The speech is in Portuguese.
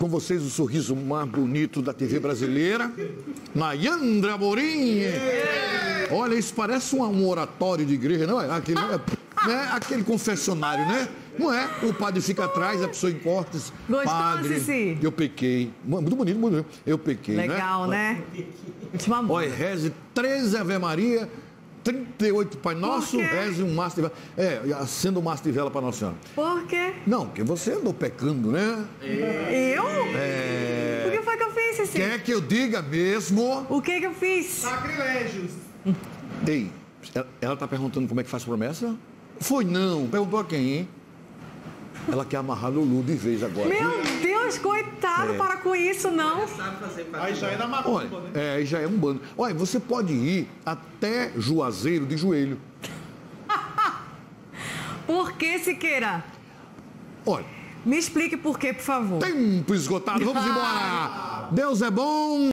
Com vocês, o sorriso mais bonito da TV brasileira, Nayandra Morim. Olha, isso parece um oratório de igreja, não é? Aquele confessionário, né? Não é? O padre fica atrás, a pessoa encorta. Gostou, Padre, Cici? eu pequei. Muito bonito, muito bonito. Eu pequei, Legal, né? Olha, reze 13 Ave Maria, 38 Pai Nosso, reze um maço de vela. Acenda um maço de vela para Nossa Senhora. Por quê? Não, porque você andou pecando, né? Eu? O que foi que eu fiz, Cici? Quer que eu diga mesmo? O que eu fiz? Sacrilégios. Ei, ela tá perguntando como é que faz promessa? Foi não. Perguntou a quem, hein? Ela quer amarrar Lulu de vez agora. Meu Deus, coitado, para com isso, não. Aí já é da macumba, né? Aí já é um bando. Olha, você pode ir até Juazeiro de joelho. Por que, Siqueira? Olha. Me explique por quê, por favor. Tempo esgotado, vamos embora. Deus é bom.